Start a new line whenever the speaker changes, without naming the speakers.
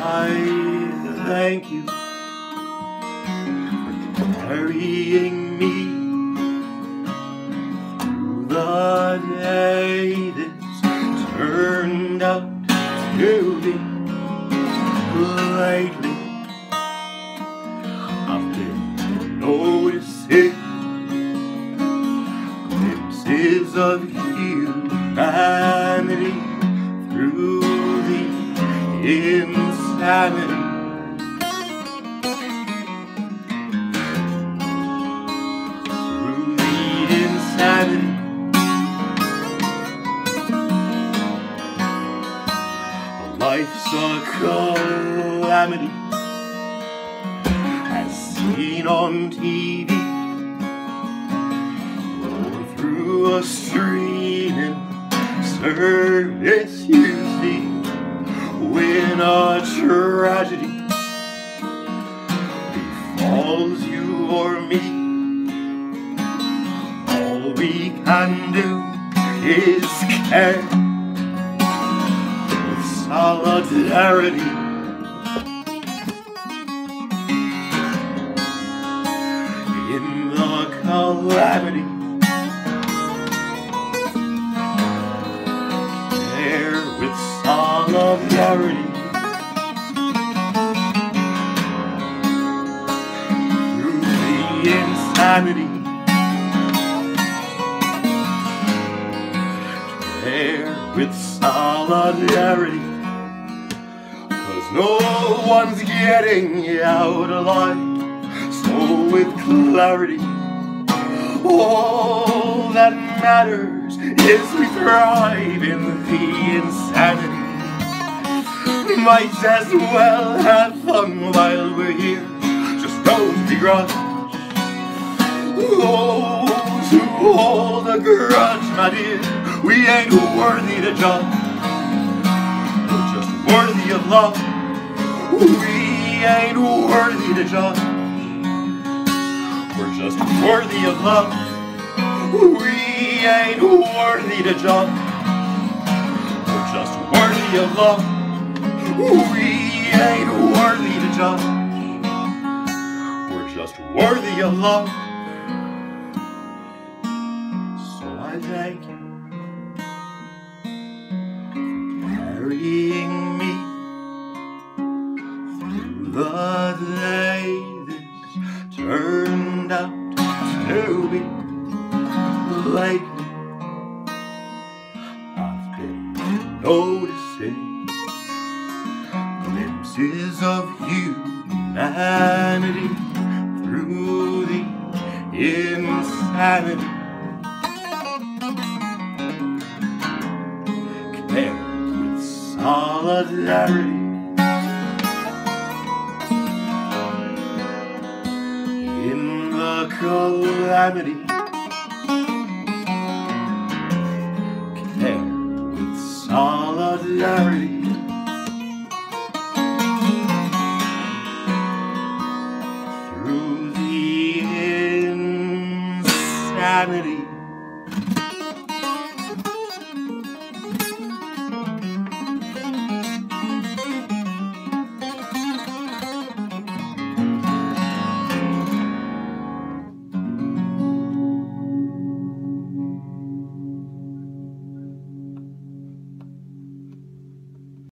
I thank you for carrying me through the day this turned out to be. Lately I've been noticing glimpses of humanity through the insanity. Through the insanity. Life's a calamity, as seen on TV, or through a streaming service you see. When a tragedy befalls you or me, all we can do is care. Solidarity in the calamity, there with solidarity through the insanity, there with solidarity. No one's getting out alive, so with clarity, all that matters is we thrive in the insanity. Might as well have fun while we're here, just don't begrudge those who hold a grudge, my dear. We ain't worthy to judge, we're just worthy of love. We ain't worthy to judge, we're just worthy of love. We ain't worthy to judge, we're just worthy of love. We ain't worthy to judge, we're just worthy of love. So I thank you for carrying me the day this turned out to be. Lately I've been noticing glimpses of humanity through the insanity. Care with solidarity in the calamity, care with solidarity through the insanity.